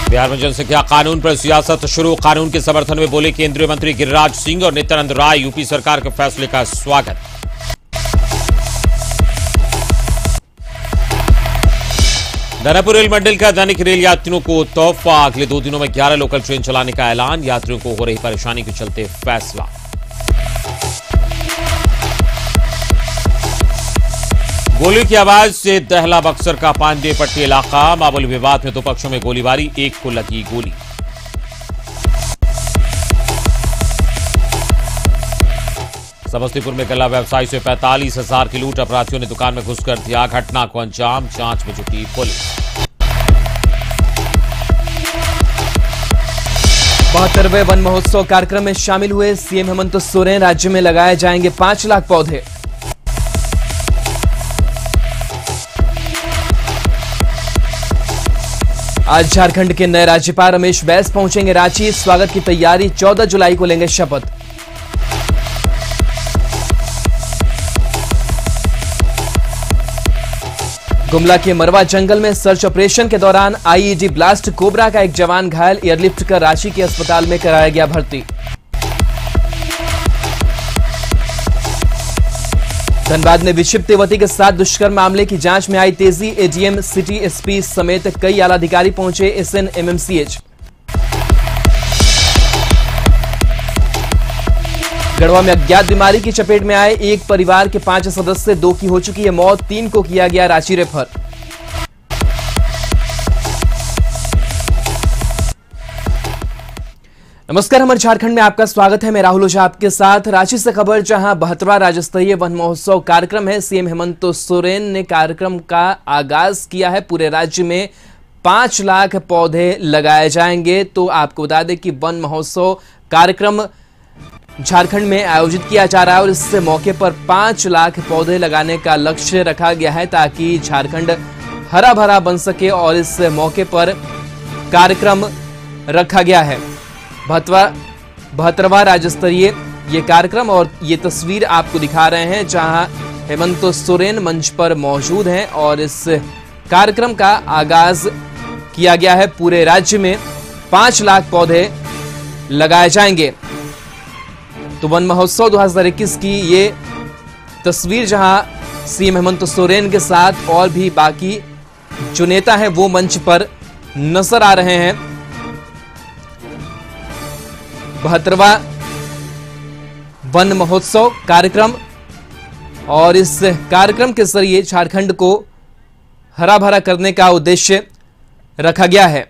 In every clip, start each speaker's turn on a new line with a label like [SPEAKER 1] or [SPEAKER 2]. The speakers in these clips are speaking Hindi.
[SPEAKER 1] बिहार में जनसंख्या कानून पर सियासत शुरू। कानून के समर्थन में बोले केंद्रीय मंत्री गिरिराज सिंह और नित्यानंद राय। यूपी सरकार के फैसले का स्वागत। दानापुर रेल मंडल का दैनिक रेल यात्रियों को तोहफा। अगले 2 दिनों में 11 लोकल ट्रेन चलाने का ऐलान। यात्रियों को हो रही परेशानी के चलते फैसला। गोली की आवाज से दहला बक्सर का पांडे पट्टी इलाका। मामूली विवाद में 2 पक्षों में गोलीबारी। एक को लगी गोली। समस्तीपुर में गल्ला व्यवसायी से 45,000 की लूट। अपराधियों ने दुकान में घुसकर दिया घटना को अंजाम। जांच में जुटी पुलिस।
[SPEAKER 2] 72वें वन महोत्सव कार्यक्रम में शामिल हुए सीएम हेमंत सोरेन। राज्य में लगाए जाएंगे 5 लाख पौधे। आज झारखंड के नए राज्यपाल रमेश बैस पहुंचेंगे रांची। स्वागत की तैयारी। 14 जुलाई को लेंगे शपथ। गुमला के मरवा जंगल में सर्च ऑपरेशन के दौरान आईईडी ब्लास्ट। कोबरा का एक जवान घायल। एयरलिफ्ट कर रांची के अस्पताल में कराया गया भर्ती। धनबाद में विक्षिप्त युवती के साथ दुष्कर्म मामले की जांच में आई तेजी। एडीएम सिटी एसपी समेत कई आला अधिकारी पहुंचे एसएनएमएमसीएच। गढ़वा में अज्ञात बीमारी की चपेट में आए एक परिवार के 5 सदस्य। 2 की हो चुकी है मौत। 3 को किया गया रांची रेफर। नमस्कार, हमारे झारखंड में आपका स्वागत है। मैं राहुल ओझा आपके साथ। रांची से खबर, जहां 72वां राज्य स्तरीय वन महोत्सव कार्यक्रम है। सीएम हेमंत सोरेन ने कार्यक्रम का आगाज किया है। पूरे राज्य में 5 लाख पौधे लगाए जाएंगे। तो आपको बता दें कि वन महोत्सव कार्यक्रम झारखंड में आयोजित किया जा रहा है और इस मौके पर 5 लाख पौधे लगाने का लक्ष्य रखा गया है ताकि झारखंड हरा भरा बन सके। और इस मौके पर कार्यक्रम रखा गया है 72वां राज्य स्तरीय ये कार्यक्रम। और ये तस्वीर आपको दिखा रहे हैं जहां हेमंत सोरेन मंच पर मौजूद हैं और इस कार्यक्रम का आगाज किया गया है। पूरे राज्य में 5 लाख पौधे लगाए जाएंगे। तो वन महोत्सव 2021 की ये तस्वीर, जहां सीएम हेमंत सोरेन के साथ और भी बाकी जो नेता हैं वो मंच पर नजर आ रहे हैं। 72वां वन महोत्सव कार्यक्रम और इस कार्यक्रम के जरिए झारखंड को हरा भरा करने का उद्देश्य रखा गया है।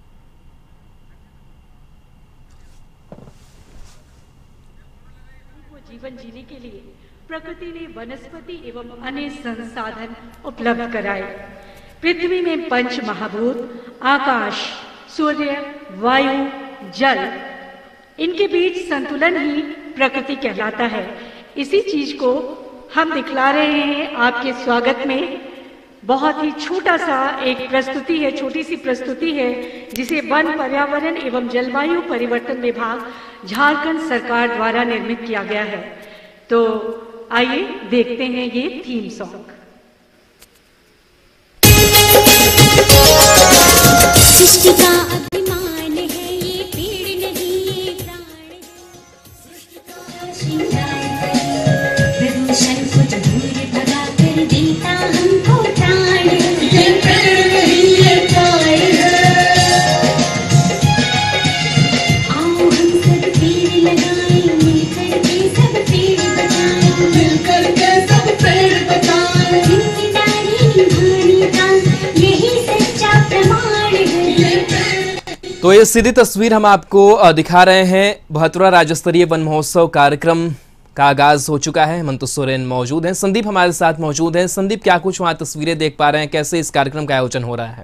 [SPEAKER 3] जीवन जीने के लिए प्रकृति ने वनस्पति एवं अन्य संसाधन उपलब्ध कराए। पृथ्वी में 5 महाभूत आकाश, सूर्य, वायु, जल, इनके बीच संतुलन ही प्रकृति कहलाता है। इसी चीज को हम दिखला रहे हैं आपके स्वागत में। बहुत ही छोटा सा एक प्रस्तुति है, छोटी सी प्रस्तुति है जिसे वन, पर्यावरण एवं जलवायु परिवर्तन विभाग झारखंड सरकार द्वारा निर्मित किया गया है। तो आइए देखते हैं ये थीम सॉन्ग।
[SPEAKER 4] सृष्टि का अभिमान है ये पेड़ नहीं ये प्राण है। सृष्टि का श्रृंगार कर प्रदूषण को दूर भगा कर देता हमको प्राण। ये पेड़ नहीं ये प्राण है। आओ हम सब पेड़ लगाएं, मिलकर के सब पेड़ बचाएं, मिलकर के सब पेड़ बचाएं। जिम्मेदारी निभाने का यही सच्चा प्रमाण है।
[SPEAKER 2] तो ये सीधी तस्वीर हम आपको दिखा रहे हैं। 72वां राज्य स्तरीय वन महोत्सव कार्यक्रम का आगाज हो चुका है। हेमंत सोरेन मौजूद हैं। संदीप हमारे साथ मौजूद हैं। संदीप, क्या कुछ वहां तस्वीरें देख पा रहे हैं? कैसे इस कार्यक्रम का आयोजन हो रहा है?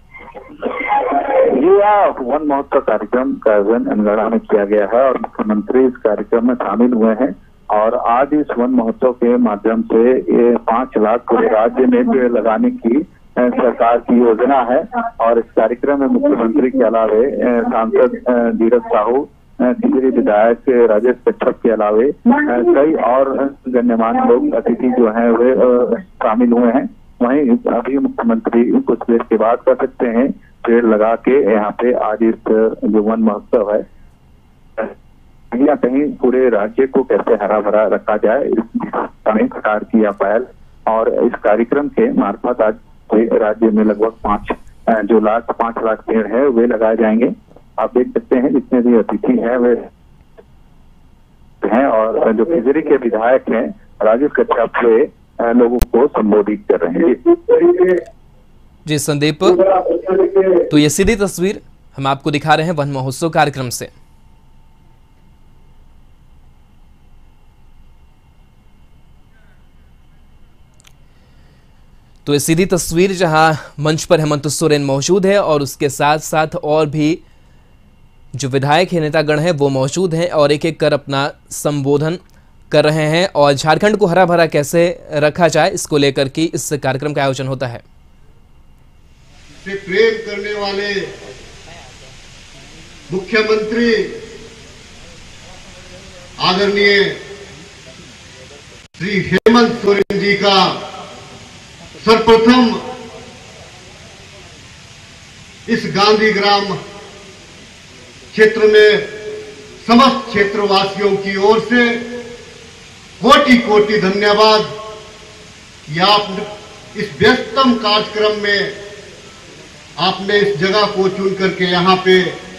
[SPEAKER 5] वन महोत्सव कार्यक्रम का आयोजन अनगढ़ा में किया गया है और मुख्यमंत्री इस कार्यक्रम में शामिल हुए हैं। और आज इस वन महोत्सव के माध्यम से ये 5 लाख पूरे राज्य में पेड़ लगाने की सरकार की योजना है। और इस कार्यक्रम में मुख्यमंत्री के अलावे सांसद धीरज साहू, टिहरी विधायक राजेश कच्छप के अलावे कई और गण्यमान्य लोग अतिथि जो हैं वे शामिल हुए हैं। वहीं अभी मुख्यमंत्री कुछ देर के बाद कह सकते हैं पेड़ लगा के यहाँ पे आज इस जो वन महोत्सव है कहीं ना कहीं पूरे राज्य को कैसे हरा भरा रखा जाए, इस सरकार की यह पहल। और इस कार्यक्रम के मार्फत आज राज्य में लगभग 5 लाख पेड़ है वे लगाए जाएंगे। आप देख सकते हैं जितने भी अतिथि हैं वे हैं और जो खिजरी के विधायक हैं राजेश कच्छप वे लोगों को संबोधित कर रहे हैं।
[SPEAKER 2] जी संदीप, तो ये सीधी तस्वीर हम आपको दिखा रहे हैं वन महोत्सव कार्यक्रम से। तो ये सीधी तस्वीर जहां मंच पर हेमंत सोरेन मौजूद है और उसके साथ साथ और भी जो विधायक है, नेतागण हैं वो मौजूद हैं और एक एक कर अपना संबोधन कर रहे हैं और झारखंड को हरा भरा कैसे रखा जाए इसको लेकर के इस कार्यक्रम का आयोजन होता है।
[SPEAKER 6] से प्रेम करने वाले मुख्यमंत्री आदरणीय श्री हेमंत सोरेन जी का सर्वप्रथम इस गांधी ग्राम क्षेत्र में समस्त क्षेत्रवासियों की ओर से कोटि कोटि धन्यवाद कि आप इस व्यस्तम कार्यक्रम में आपने इस जगह को चुन करके यहाँ पे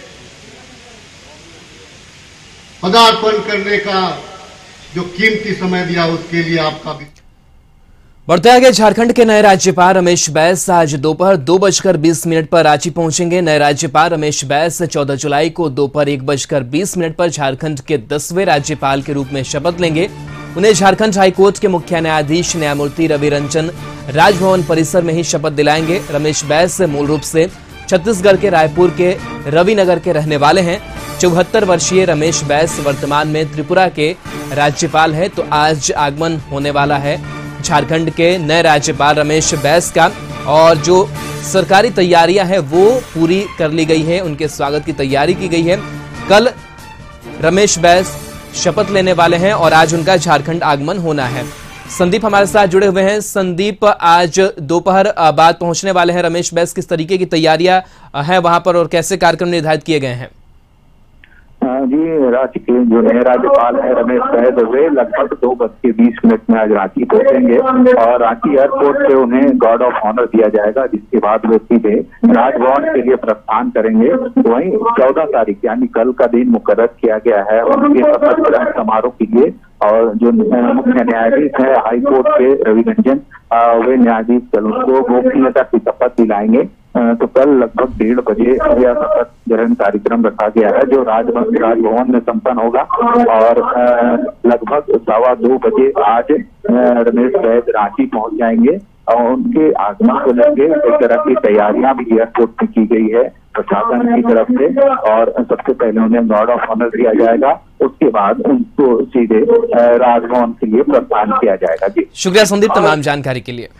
[SPEAKER 6] पदार्पण करने का जो कीमती समय दिया उसके लिए आपका भी।
[SPEAKER 2] बढ़ते आगे, झारखंड के नए राज्यपाल रमेश बैस आज दोपहर 2:20 पर रांची पहुंचेंगे। नए राज्यपाल रमेश बैस 14 जुलाई को दोपहर 1:20 पर झारखंड के 10वें राज्यपाल के रूप में शपथ लेंगे। उन्हें झारखंड हाईकोर्ट के मुख्य न्यायाधीश न्यायमूर्ति रवि रंजन राजभवन परिसर में ही शपथ दिलाएंगे। रमेश बैस मूल रूप से छत्तीसगढ़ के रायपुर के रविनगर के रहने वाले हैं। 74 वर्षीय रमेश बैस वर्तमान में त्रिपुरा के राज्यपाल है। तो आज आगमन होने वाला है झारखंड के नए राज्यपाल रमेश बैस का और जो सरकारी तैयारियां हैं वो पूरी कर ली गई है, उनके स्वागत की तैयारी की गई है। कल रमेश बैस शपथ लेने वाले हैं और आज उनका झारखंड आगमन होना है। संदीप हमारे साथ जुड़े हुए हैं। संदीप, आज दोपहर बाद पहुंचने वाले हैं रमेश बैस, किस तरीके की तैयारियां हैं वहां पर और कैसे कार्यक्रम निर्धारित किए गए हैं?
[SPEAKER 5] जी, राज्य के जो नए राज्यपाल है रमेश बैस वे लगभग 2:20 में आज रांची पहुंचेंगे और रांची एयरपोर्ट से उन्हें गार्ड ऑफ ऑनर दिया जाएगा, जिसके बाद वे सीधे राजभवन के लिए प्रस्थान करेंगे। वहीं 14 तारीख यानी कल का दिन मुकर्रर किया गया है उनके शपथ ग्रहण समारोह के लिए। और जो मुख्य न्यायाधीश है हाईकोर्ट के रवि रंजन वे न्यायाधीश कल उनको गोपनीयता की शपथ दिलाएंगे। तो कल लगभग 1:30 बजे यह शपथ ग्रहण कार्यक्रम रखा गया है जो राजभवन में संपन्न होगा और लगभग 2:15 बजे आज रमेश बैस रांची पहुंच जाएंगे और उनके आगमन को लेकर कई तरह की तैयारियां भी एयरपोर्ट में की गई है प्रशासन की तरफ से। और सबसे पहले उन्हें गार्ड ऑफ ऑनर दिया जाएगा, उसके बाद उनको सीधे राजभवन के लिए प्रस्थान किया जाएगा। जी
[SPEAKER 2] शुक्रिया संदीप तमाम जानकारी के लिए।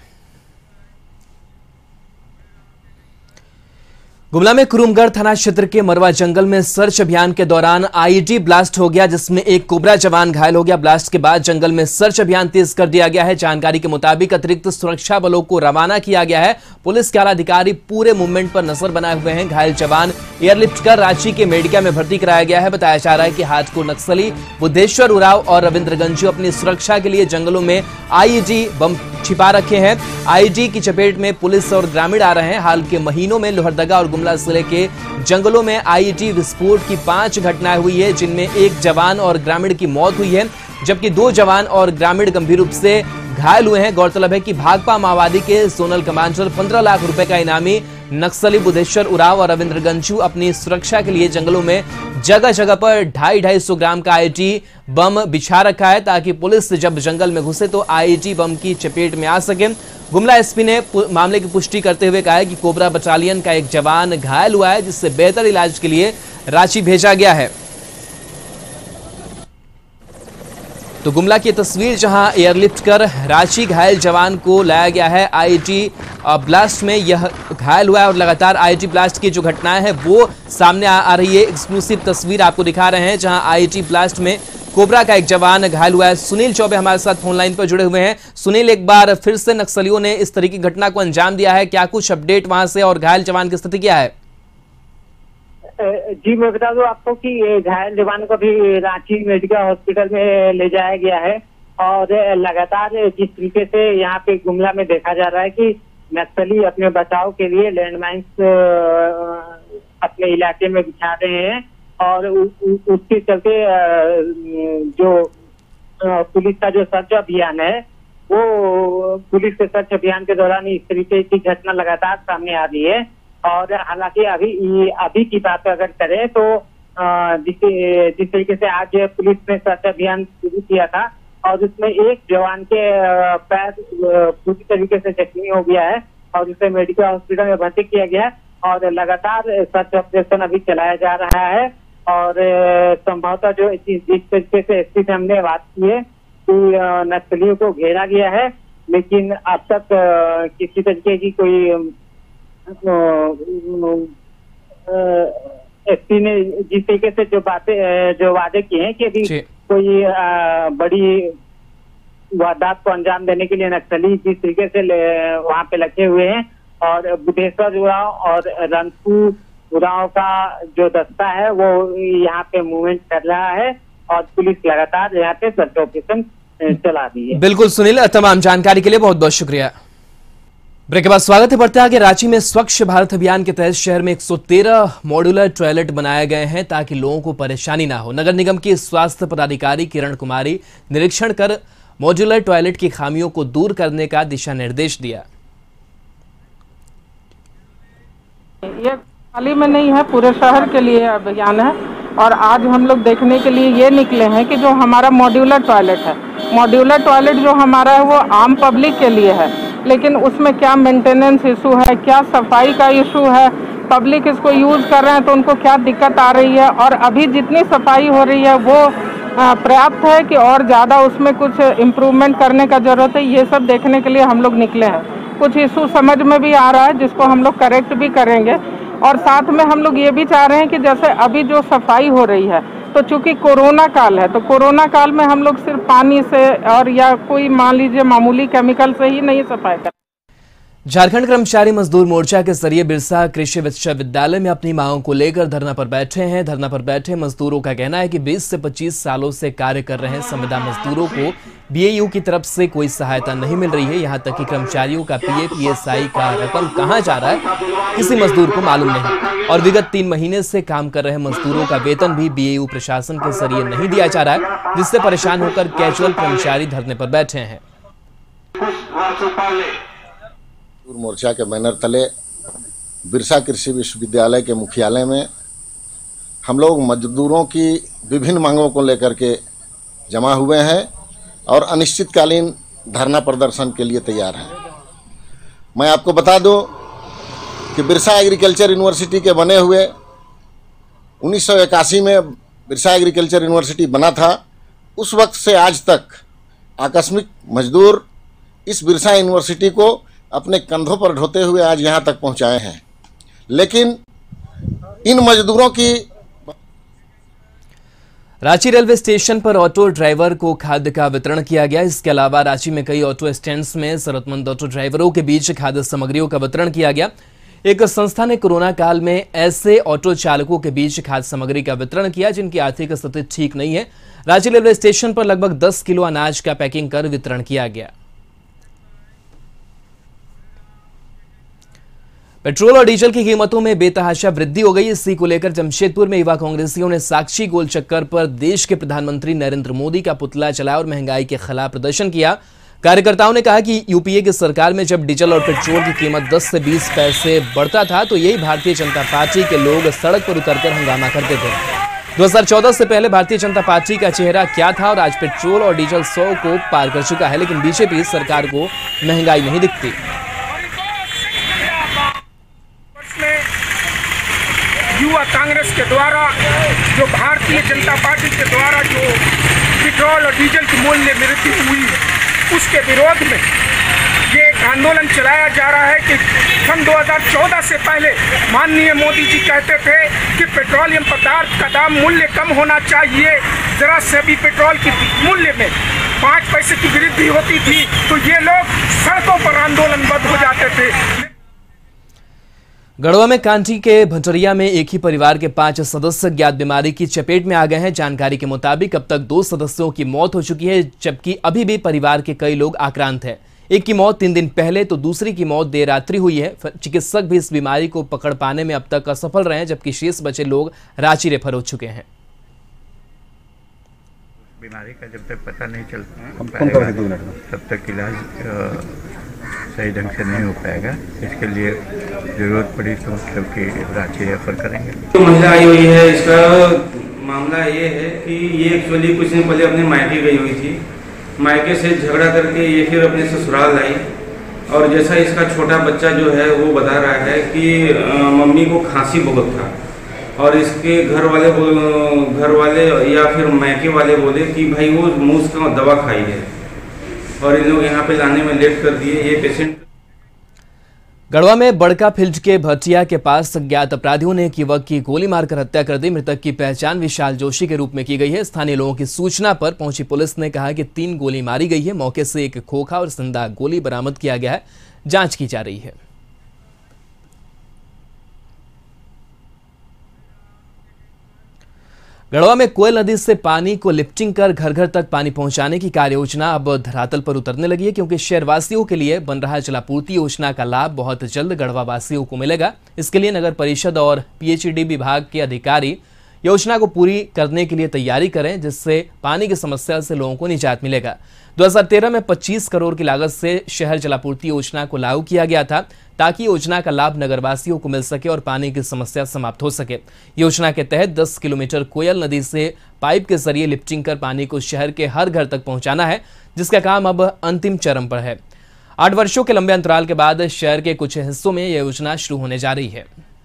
[SPEAKER 2] गुमला में कुरुमगढ़ थाना क्षेत्र के मरवा जंगल में सर्च अभियान के दौरान आईईडी ब्लास्ट हो गया, जिसमें एक कोबरा जवान घायल हो गया। ब्लास्ट के बाद जंगल में सर्च अभियान तेज कर दिया गया है। जानकारी के मुताबिक अतिरिक्त सुरक्षा बलों को रवाना किया गया है। पुलिस के आला अधिकारी पूरे मूवमेंट पर नजर बनाए हुए हैं। घायल जवान एयरलिफ्ट कर रांची के मेडिका में भर्ती कराया गया है। बताया जा रहा है कि हाथकोर नक्सली बुद्धेश्वर उराव और रविंद्र गंजू अपनी सुरक्षा के लिए जंगलों में आईईडी बम छिपा रखे हैं। आईईडी की चपेट में पुलिस और ग्रामीण आ रहे हैं। हाल के महीनों में लोहरदगा और गुमला जिले के जंगलों में आईईडी विस्फोट की 5 घटनाएं हुई है, जिनमें एक जवान और ग्रामीण की मौत हुई है, जबकि 2 जवान और ग्रामीण गंभीर रूप से घायल हुए हैं। गौरतलब है कि भाकपा माओवादी के जोनल कमांडर 15 लाख रुपए का इनामी नक्सली बुद्धेश्वर उराव और रविंद्र गंजू अपनी सुरक्षा के लिए जंगलों में जगह जगह पर 250-250 ग्राम का आईईडी बम बिछा रखा है, ताकि पुलिस जब जंगल में घुसे तो आईईडी बम की चपेट में आ सके। गुमला एसपी ने मामले की पुष्टि करते हुए कहा है कि कोबरा बटालियन का एक जवान घायल हुआ है, जिससे बेहतर इलाज के लिए रांची भेजा गया है। तो गुमला की तस्वीर जहां एयरलिफ्ट कर रांची घायल जवान को लाया गया है। आईआईटी ब्लास्ट में यह घायल हुआ है और लगातार आईआईटी ब्लास्ट की जो घटनाएं हैं वो सामने आ रही है। एक्सक्लूसिव तस्वीर आपको दिखा रहे हैं जहां आईआईटी ब्लास्ट में कोबरा का एक जवान घायल हुआ है। सुनील चौबे हमारे साथ फोन लाइन पर जुड़े हुए हैं। सुनील, एक बार फिर से नक्सलियों ने इस तरह की घटना को अंजाम दिया है, क्या कुछ अपडेट वहां से और घायल जवान की स्थिति क्या है?
[SPEAKER 7] जी मैं बता दूं आपको कि घायल जवान को भी रांची मेडिकल हॉस्पिटल में ले जाया गया है और लगातार जिस तरीके से यहाँ पे गुमला में देखा जा रहा है कि नक्सली अपने बचाव के लिए लैंडमाइंस अपने इलाके में बिछा रहे हैं और उसके चलते जो पुलिस का जो सर्च अभियान है वो पुलिस के सर्च अभियान के दौरान इस तरीके की घटना लगातार सामने आ रही है। और हालांकि अभी की बात अगर करें तो जिस तरीके से आज पुलिस ने सर्च अभियान शुरू किया था और उसमें एक जवान के पैर पूरी तरीके से जख्मी हो गया है और उसे मेडिकल हॉस्पिटल में भर्ती किया गया और लगातार सर्च ऑपरेशन अभी चलाया जा रहा है। और संभवतः जो जिस तरीके से एसपी से हमने बात की है कि नक्सलियों को घेरा गया है, लेकिन अब तक किसी तरीके की कोई एसपी ने जिस तरीके से जो वादे किए हैं कि अभी कोई बड़ी वारदात को अंजाम देने के लिए नक्सली जिस तरीके से वहां पे लगे हुए हैं और बुद्धेश्वर उरांव और रनपुर उरांव का जो दस्ता है वो यहाँ पे मूवमेंट कर रहा है और पुलिस लगातार यहाँ पे सर्च ऑपरेशन चला रही है।
[SPEAKER 2] बिल्कुल सुनील, तमाम जानकारी के लिए बहुत बहुत शुक्रिया। ब्रेक के बाद स्वागत है। बढ़ते आगे, रांची में स्वच्छ भारत अभियान के तहत शहर में 113 मॉड्यूलर टॉयलेट बनाए गए हैं ताकि लोगों को परेशानी ना हो। नगर निगम की स्वास्थ्य पदाधिकारी किरण कुमारी निरीक्षण कर मॉड्यूलर टॉयलेट की खामियों को दूर करने का दिशा निर्देश दिया।
[SPEAKER 8] ये हाल ही में नहीं है, पूरे शहर के लिए अभियान है और आज हम लोग देखने के लिए ये निकले हैं कि जो हमारा मॉड्यूलर टॉयलेट है, मॉड्यूलर टॉयलेट जो हमारा है वो आम पब्लिक के लिए है, लेकिन उसमें क्या मेंटेनेंस इशू है, क्या सफाई का इशू है, पब्लिक इसको यूज़ कर रहे हैं तो उनको क्या दिक्कत आ रही है और अभी जितनी सफाई हो रही है वो पर्याप्त है कि और ज़्यादा उसमें कुछ इम्प्रूवमेंट करने का ज़रूरत है। ये सब देखने के लिए हम लोग निकले हैं। कुछ इशू समझ में भी आ रहा है जिसको हम लोग करेक्ट भी करेंगे और साथ में हम लोग ये भी चाह रहे हैं कि जैसे अभी जो सफाई हो रही है तो चूंकि कोरोना काल है तो कोरोना काल में हम लोग सिर्फ पानी से और या कोई मान लीजिए मामूली केमिकल से ही नहीं सफाई कर।
[SPEAKER 2] झारखंड कर्मचारी मजदूर मोर्चा के जरिए बिरसा कृषि विश्वविद्यालय में अपनी मांगों को लेकर धरना पर बैठे हैं। धरना पर बैठे मजदूरों का कहना है कि 20 से 25 सालों से कार्य कर रहे संविदा मजदूरों को बीएयू की तरफ से कोई सहायता नहीं मिल रही है। यहां तक कि कर्मचारियों का पीएफ पीएसआई का रकम कहां जा रहा है किसी मजदूर को मालूम नहीं और विगत 3 महीने से काम कर रहे मजदूरों का वेतन भी बीएयू प्रशासन के जरिए नहीं दिया जा रहा है, जिससे परेशान होकर कैजुअल कर्मचारी धरने पर बैठे हैं।
[SPEAKER 9] मोर्चा के बैनर तले बिरसा कृषि विश्वविद्यालय के मुख्यालय में हम लोग मजदूरों की विभिन्न मांगों को लेकर के जमा हुए हैं और अनिश्चितकालीन धरना प्रदर्शन के लिए तैयार हैं। मैं आपको बता दूं कि बिरसा एग्रीकल्चर यूनिवर्सिटी के बने हुए 1981 में बिरसा एग्रीकल्चर यूनिवर्सिटी बना था। उस वक्त से आज तक आकस्मिक मजदूर इस बिरसा यूनिवर्सिटी को अपने कंधों पर ढोते हुए आज यहाँ तक पहुँचाए हैं, लेकिन इन मजदूरों की
[SPEAKER 2] रांची रेलवे स्टेशन पर ऑटो ड्राइवर को खाद्य का वितरण किया गया। इसके अलावा रांची में कई ऑटो स्टैंड्स में जरूरतमंद ऑटो ड्राइवरों के बीच खाद्य सामग्रियों का वितरण किया गया। एक संस्था ने कोरोना काल में ऐसे ऑटो चालकों के बीच खाद्य सामग्री का वितरण किया जिनकी आर्थिक स्थिति ठीक नहीं है। रांची रेलवे स्टेशन पर लगभग 10 किलो अनाज का पैकिंग कर वितरण किया गया। पेट्रोल और डीजल की कीमतों में बेतहाशा वृद्धि हो गई। इसी को लेकर जमशेदपुर में युवा कांग्रेसियों ने साक्षी गोल चक्कर पर देश के प्रधानमंत्री नरेंद्र मोदी का पुतला चलाया और महंगाई के खिलाफ प्रदर्शन किया। कार्यकर्ताओं ने कहा कि यूपीए की सरकार में जब डीजल और पेट्रोल की कीमत 10 से 20 पैसे बढ़ता था तो यही भारतीय जनता पार्टी के लोग सड़क पर उतरकर हंगामा करते थे। 2014 से पहले भारतीय जनता पार्टी का चेहरा क्या था और आज पेट्रोल और डीजल 100 को पार कर चुका है, लेकिन बीजेपी सरकार को महंगाई नहीं दिखती।
[SPEAKER 10] युवा कांग्रेस के द्वारा जो भारतीय जनता पार्टी के द्वारा जो पेट्रोल और डीजल की मूल्य में वृद्धि हुई है, उसके विरोध में ये एक आंदोलन चलाया जा रहा है कि सन 2014 से पहले माननीय मोदी जी कहते थे कि पेट्रोलियम पदार्थ का दाम मूल्य कम होना चाहिए। जरा से भी पेट्रोल की मूल्य में 5 पैसे की वृद्धि होती थी तो ये लोग सड़कों पर आंदोलनबद्ध हो जाते थे।
[SPEAKER 2] गढ़वा में कांटी के भटरिया में एक ही परिवार के 5 सदस्य ज्ञात बीमारी की चपेट में आ गए हैं। जानकारी के मुताबिक अब तक 2 सदस्यों की मौत हो चुकी है, जबकि अभी भी परिवार के कई लोग आक्रांत हैं। एक की मौत 3 दिन पहले तो दूसरी की मौत देर रात्रि हुई है। चिकित्सक भी इस बीमारी को पकड़ पाने में अब तक असफल रहे हैं, जबकि शेष बचे लोग रांची रेफर हो चुके हैं।
[SPEAKER 11] बीमारी का जब तक पता नहीं चलता तब तक इलाज सही ढंग से नहीं हो पाएगा। इसके लिए जरूरत पड़ी तो मतलब कि रांची रेफर करेंगे।
[SPEAKER 12] तो महिला आई हुई है, इसका मामला ये है कि ये एक्चुअली कुछ दिन पहले अपने मायके गई हुई थी। मायके से झगड़ा करके ये फिर अपने ससुराल आई और जैसा इसका छोटा बच्चा जो है वो बता रहा है कि मम्मी को खांसी बहुत था और इसके घर वाले या फिर मायके वाले बोले कि भाई वो मूस का दवा खाई है और इन लोग यहाँ पे लाने में लेट कर दिए। ये पेशेंट
[SPEAKER 2] गढ़वा में बड़का फील्ड के भटिया के पास अज्ञात अपराधियों ने एक युवक की गोली मारकर हत्या कर दी। मृतक की पहचान विशाल जोशी के रूप में की गई है। स्थानीय लोगों की सूचना पर पहुंची पुलिस ने कहा कि 3 गोली मारी गई है। मौके से एक खोखा और जिंदा गोली बरामद किया गया है, जांच की जा रही है। गढ़वा में कोयल नदी से पानी को लिफ्टिंग कर घर घर तक पानी पहुंचाने की कार्य योजना अब धरातल पर उतरने लगी है, क्योंकि शहरवासियों के लिए बन रहा जलापूर्ति योजना का लाभ बहुत जल्द गढ़वा वासियों को मिलेगा। इसके लिए नगर परिषद और पीएचईडी विभाग के अधिकारी योजना को पूरी करने के लिए तैयारी करें, जिससे पानी की समस्या से लोगों को निजात मिलेगा। 2013 में 25 करोड़ की लागत से शहर जलापूर्ति योजना को लागू किया गया था, ताकि योजना का लाभ नगरवासियों को मिल सके और पानी की समस्या समाप्त हो सके। योजना के तहत 10 किलोमीटर कोयल नदी से पाइप के जरिए लिफ्टिंग कर पानी को शहर के हर घर तक पहुंचाना है, जिसका काम अब अंतिम चरण पर है। 8 वर्षों के लंबे अंतराल के बाद शहर के कुछ हिस्सों में यह योजना शुरू होने जा रही है।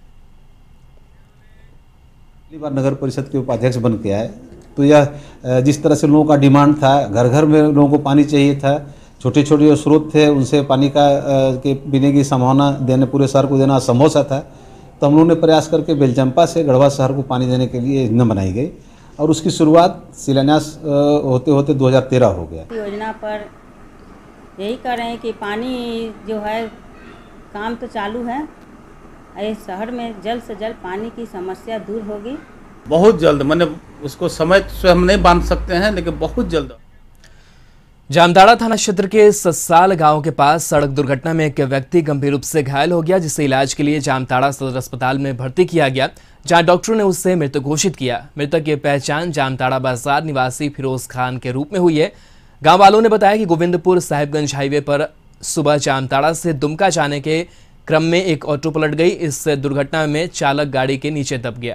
[SPEAKER 13] पहली बार नगर परिषद के उपाध्यक्ष बन के आए तो यह जिस तरह से लोगों का डिमांड था, घर घर में लोगों को पानी चाहिए था, छोटे छोटे जो स्रोत थे उनसे पानी का के पीने की संभावना देने पूरे शहर को देना असंभव सा था। तो हम लोगों ने प्रयास करके बेलचंपा से गढ़वा शहर को पानी देने के लिए योजना बनाई गई और उसकी शुरुआत शिलान्यास होते होते 2013 हो गया।
[SPEAKER 14] योजना पर यही कर रहे हैं कि पानी जो है काम तो चालू है, इस शहर में जल्द से जल्द पानी की समस्या दूर होगी।
[SPEAKER 15] बहुत जल्द, मैंने उसको समय से हम नहीं बांध सकते हैं, लेकिन बहुत जल्द।
[SPEAKER 2] जामताड़ा थाना क्षेत्र के ससाल गांव के पास सड़क दुर्घटना में एक व्यक्ति गंभीर रूप से घायल हो गया, जिसे इलाज के लिए जामताड़ा सदर अस्पताल में भर्ती किया गया, जहां डॉक्टरों ने उसे मृत घोषित किया। मृतक की पहचान जामताड़ा बाजार निवासी फिरोज खान के रूप में हुई है। गांव वालों ने बताया कि गोविंदपुर साहिबगंज हाईवे पर सुबह जामताड़ा से दुमका जाने के क्रम में एक ऑटो पलट गई। इस दुर्घटना में चालक गाड़ी के नीचे दब गया।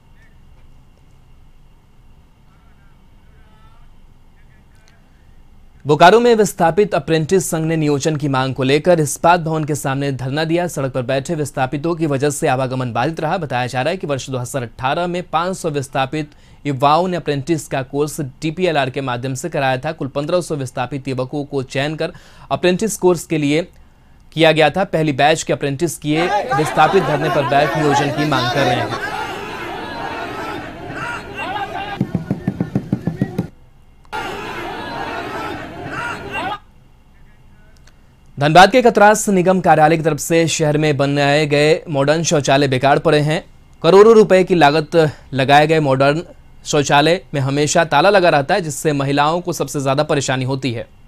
[SPEAKER 2] बोकारो में विस्थापित अप्रेंटिस संघ ने नियोजन की मांग को लेकर इस्पात भवन के सामने धरना दिया। सड़क पर बैठे विस्थापितों की वजह से आवागमन बाधित रहा। बताया जा रहा है कि वर्ष 2018 में 500 विस्थापित युवाओं ने अप्रेंटिस का कोर्स DPLR के माध्यम से कराया था। कुल 1500 विस्थापित युवकों को चयन कर अप्रेंटिस कोर्स के लिए किया गया था। पहली बैच के अप्रेंटिस किए विस्थापित धरने पर बैठ नियोजन की मांग कर रहे हैं। धनबाद के कतरास निगम कार्यालय की तरफ से शहर में बनाए गए मॉडर्न शौचालय बेकार पड़े हैं। करोड़ों रुपए की लागत लगाए गए मॉडर्न शौचालय में हमेशा ताला लगा रहता है, जिससे महिलाओं को सबसे ज्यादा परेशानी होती है।